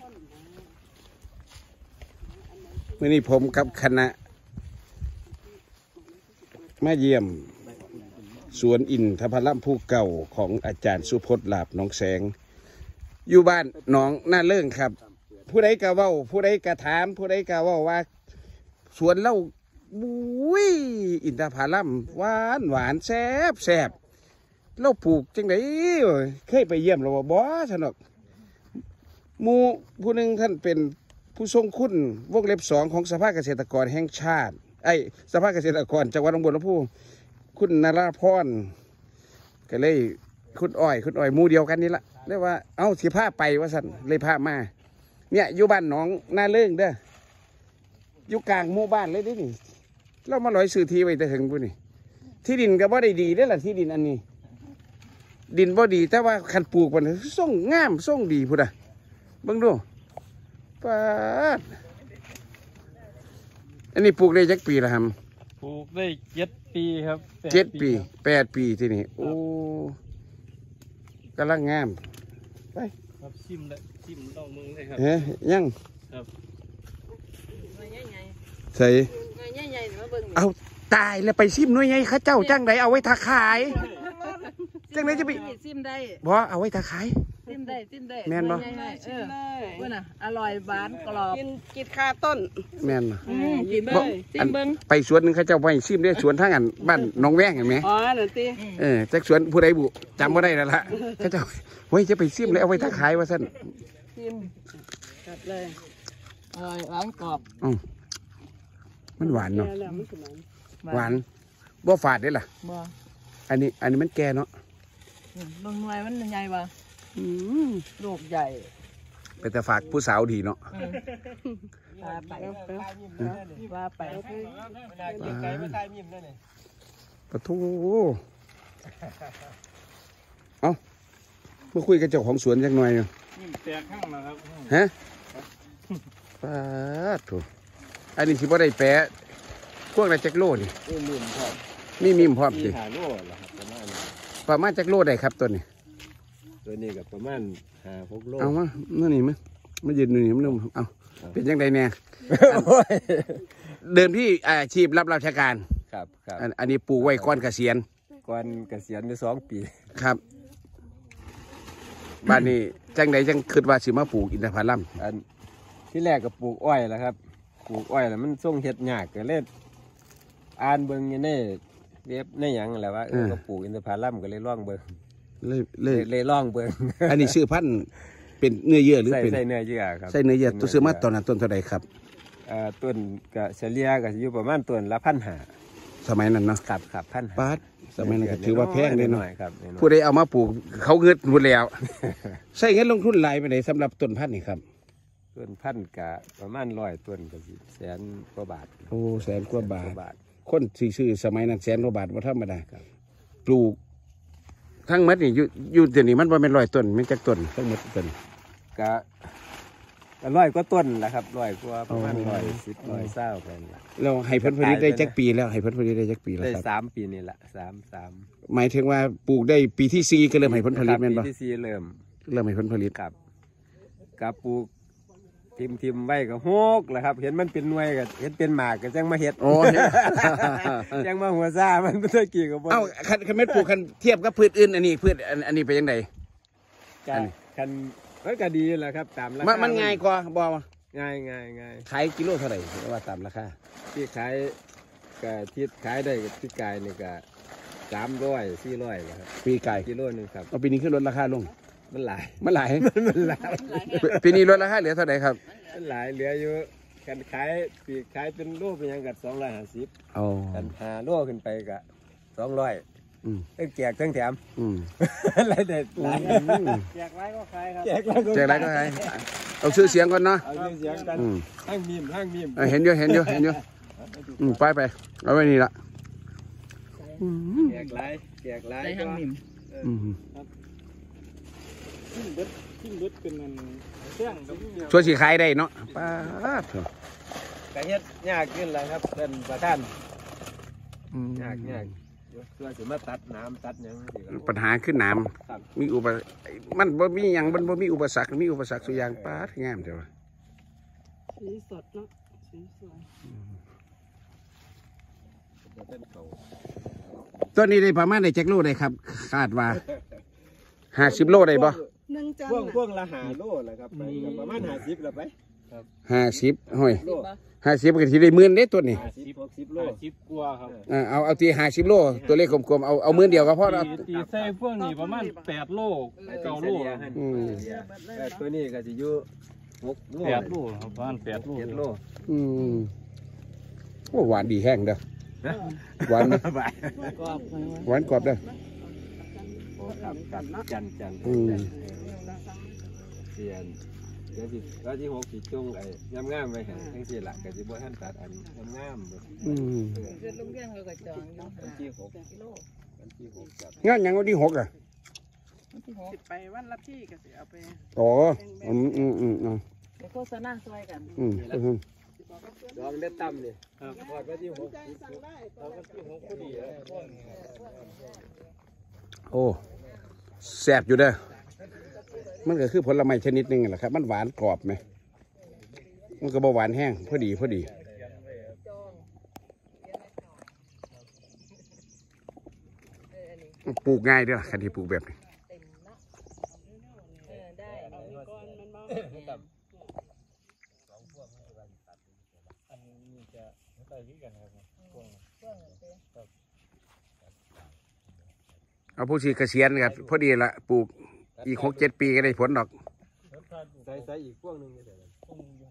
เมื่อนี้ผมกับคณะมาเยี่ยมสวนอินทผลัมภูเก่าของอาจารย์สุพจน์ลาภหนองแสงอยู่บ้านหนองหน้าเลื่องครับผู้ใดกะเว้าผู้ใดกะถามผู้ใดกะเว้าว่าสวนเราบุ้ยอินทผลัมหวานหวานแซ่บแซ่บเราปลูกจังไดเคยไปเยี่ยมเราบ่สนุกหมู่ผู้หนึ่งท่านเป็นผู้ทรงคุณวงเล็บ2ของสภาเกษตรกรแห่งชาติสภาเกษตรกรจังหวัดหนองบัวลำพูคุณนราพรก็เลยคุณอ้อยหมู่เดียวกันนี่ละเรียกว่าเอาสิพาไปว่าสันเลยพามาเนี่ยอยู่บ้านหนองหน้าเลื่องเด้ออยู่กลางหมู่บ้านเลยดินี่เรามาลอยซื้อที่ไว้แต่ถึงกูนี่ที่ดินก็บ่ได้ดีได้อล่ะที่ดินอันนี้ ดินบ่ดีแต่ว่าคันปลูกมันส่งงามส่งดีพุ่นอ่ะเบิ่งดูป้าดอันนี้ปลูกได้จักปีละครับปลูกได้7 ปีครับ 7 ปี8 ปีที่นี่โอ้กำลังงามไปครับชิมต้องมึงเลยครับยังครับใส่เอาตายแล้วไปซิมหน่วยไงข้าเจ้าจังไดเอาไว้ทาขายจังไดจะไปซิมได้บ่เอาไว้ทาขายซิมได้แม่นบ่ว่าน่ะอร่อยหวานกรอบกินคาต้นแม่นกินเบิ้งซิมเบิ้งไปสวนนึงข้าเจ้าไปซิมได้สวนทางอันบ้านหนองแว้งเห็นไหมอ๋อนั่นติจักสวนผู้ใดบุจำบ่ได้แล้วล่ะข้าเจ้าเฮ้ยจะไปซิมเลยเอาไว้ทาขายว่าซั่นซิมจัดเลยอร่อยหวานกรอบมันหวานเนาะหวานบ่ฝาดได้ล่ะบ่อันนี้มันแก่เนาะบางหน่วยมันใหญ่ป่ะลูกใหญ่เป็นแต่ฝากผู้สาวดีเนาะว่าไปปะทูเอามาคุยกับเจ้าของสวนจักหน่อยแตกข้างนะครับฮะป้าถูอันนี้สิบ่ได้แปะพวกอะไรจักโลนี่มีมิมพร้อมสิประมาณจักโลได้ครับตัวนี้กับประมาณ5-6 โลเอามาเมื่อนี้มายืนนี่มันนุ่มเอาเป็นยังไงเนี่ยเดิมที่อาชีพรับราชการครับอันนี้ปลูกไว้ก่อนเกษียณได้2 ปีครับบ้านนี้จังใดจังคิดว่าสิมาปลูกอินทผลัมที่แรกก็ปลูกอ้อยแล้วครับปลูกอ้อยแล้วมันส่งเห็ดยากก็เลยอ่านเบิ่งอยู่ในเว็บในหยังแหละว่าก็ปลูกอินทผลัมก็เลยลองเบิ่งเลยลองเบิ่งอันนี้ชื่อพันธุ์เป็นเนื้อเยื่อหรือเป็นใส่เนื้อเยื่อครับใส่เนื้อเยื่อตัวซื้อมาตอนนั้นต้นเท่าไหร่ครับต้นก็เฉลี่ยก็อยู่ประมาณต้นละ1,500 สมัยนั้นเนาะครับ1,500 บาทสมัยนั้นก็ถือว่าแพงเลยเนาะครับผู้ใดเอามาปลูกเขาเงินหมดแล้วใส่เงินลงทุนหลายไปไหนสำหรับต้นพันธุ์นี่ครับต้นพันธุ์ก็ประมาณ100 ต้นก็100,000 กว่าบาทโอ้100,000 กว่าบาทคนซื้อสมัยนั้น100,000 กว่าบาทว่าธรรมดาปลูกทั้งหมดนี่อยู่เดี๋ยวนี้มันเป็น100 ต้นมันจักต้นทั้งหมดต้นก็100 กว่าต้นแหละครับ100 กว่าประมาณ110 120ไปละเราให้ผลผลิตได้จักปีแล้วให้ผลผลิตได้จักปีแล้วครับได้3 ปีนี่แหละ3 หมายถึงว่าปลูกได้ปีที่4ก็เริ่มให้ผลผลิตแม่นบ่ปีที่4เริ่มให้ผลผลิตครับกับปลูกทิมไว้ก็โฮกแหละครับเห็นมันเป็นหน่วยก็เห็นเป็นหมากก็จังมาเฮ็ดจังมาหัวซ่ามันบ่ได้กี่ก็บ่คันเม็ดปลูกคันเทียบกับพืชอื่นอันนี้พืชอันนี้เป็นจังได๋คันมันก็ดีแหละครับตามราคามันง่ายกว่าบ่ง่ายขายกิโลเท่าไหร่ว่าตามราคาที่ขายก็ที่ขายได้กับที่กายนี่ก็300 400ครับปีกายกิโลนึงครับเอาปีนี้ขึ้นลดราคาลงมันหลายปีนี้ลดราคาเหลือเท่าไหร่ครับมันหลายเหลืออยู่กันขายปีขายเป็นโลเป็นยังกับ250กัน5 โลขึ้นไปก็200ตั้งแจกตั้งแถมอะไรเด็ดหลายแจกไรก็ขายครับแจกไรก็ขายเอาชื่อเสียงก่อนเนาะเอาชื่อเสียงกันห้างมีมเห็นอยู่ไปเอาไว้นี่ละแจกไรห้างมีมทิ้งเบ็ดเป็นเรื่องช่วยสีขายได้เนาะป้าเถอะกระเฮ็ดยากขึ้นแล้วครับเป็นประธานยากตัวสิมาตัดน้ำตัดหยังสิครับปัญหาขึ้นน้ครับำมีอุปมันบ่มีหยังมันบ่มีอุปสรรคมีอุปสรรคสุอย่างปาดงามเด้อสีสดเนาะสีสวยเป็นเขาตัวนี้ได้ประมาณได้จักโลได้ครับคาดว่า50 โลได้บ่ 1 จันพวงละ5 โลแหละครับไปก็ประมาณ50แล้วไป 50ห้อยโล 50ก็สิได้10,000เด้ตัวนี้ 50 60 โลกลัวครับเอาที่50 โลตัวเลขกลมๆเอา10,000เดียวก็พอแล้วตีใส่พวกนี้ประมาณ8 โล 9 โลตัวนี้ก็สิอยู่6 โล 8 โลครับประมาณ8 โล 7 โลอืมโอ้หวานดีแห้งเด้อหวานไหมกรอบเลยหวานกรอบเด้อโอ้ครับครับจันอืมเปลี่ยนเดี๋ยวสิแล้วที่6สิจุงไอ้งามๆไปให้จังซี่ล่ะก็สิบ่ทันตัดอันงามๆอืมเดือนลุงเลี้ยงเราก็จองอยู่วันที่6จัดงานหยังวันที่6อ่ะวันที่หกสิไปวันละที่ก็สิเอาไปอ๋ออืมเดี๋ยวโฆษณาซอยกันดองได้ต่ำนี่ครับพอดวันที่6 ใจสั่งได้พอดีแล้วโอ้แซ่บอยู่เด้อมันก็คือผลไม้ชนิดหนึ่งแหละครับมันหวานกรอบไหมมันก็บ่หวานแห้งพอดีปลูกง่ายเด้อคันที่ปลูกแบบนี้ได้ก่อนมันบ่เอาผู้ชีเกษียณกันพอดีละปลูกอีก6-7 ปีก็ได้ผลดอกใส่อีกพวงนึงได้